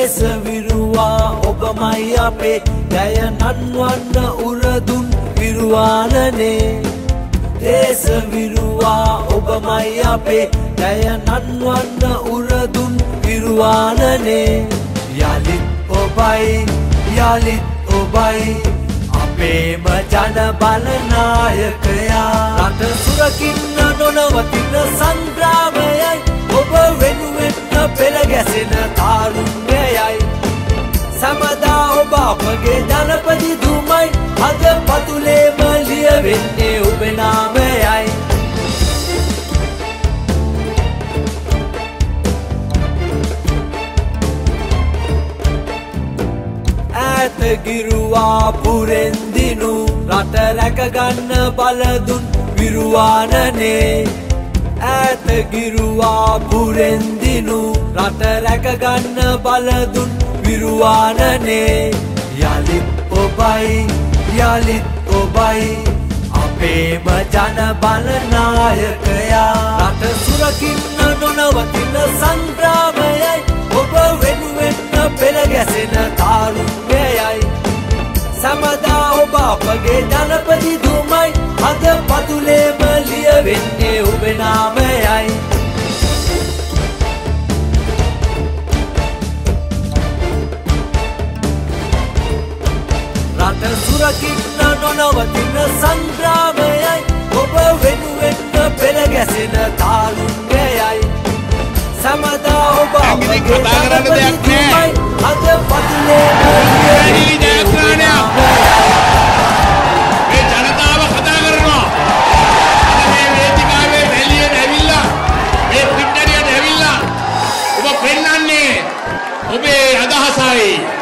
දේශ විරුවා ඔබමයි අපේ දැය නන්වන්න උරදුන් විරුවානනේ දේශ විරුවා ඔබමයි අපේ දැය නන්වන්න උරදුන් විරුවානනේ යලිත් ඔබයි අපේම ජන බලනායකයා රට සුරකින්න නොනවතින සංග්‍රාමයයි ඔබ වෙනුවෙන් පෙළ ගැසෙන තාරුණ්‍යයයි සමදා ඔබ අපගේ ජනපති දුමයි අද පතුලේම ලියවෙන්නේ ඔබේ නාමයයි ඈත ගිරුවා පුරෙන් දිනු රට රැකගන්න බලදුන් විරුවානනේ ඈත ගිරුවා පුරෙන් දිනු රට රැකගන්න බලදුන් විරුවානනේ යලිත් ඔබයි අපේම ජන බලනායකයා රට සුරකින්න නොනවතින සංග්‍රාමයයි ඔබ වෙනුවෙන් පෙළ ගැසෙන තාරුණ්‍යයයි සමදා ඔබ අපගේ ජනපති දුමයි අද පතුලේම ලියවෙන්නේ ඔබේ නාමයයි රට සුරකින්න නොනවතින සංග්‍රාමයයි ඔබ වෙනුවෙන් පෙළ ගැසෙන තාරුණ්‍යයයි සමදා ඔබ අපගේ ජනපති දුමයි අද පතුලේම ලියවෙන්නේ ඔබේ අදහසයි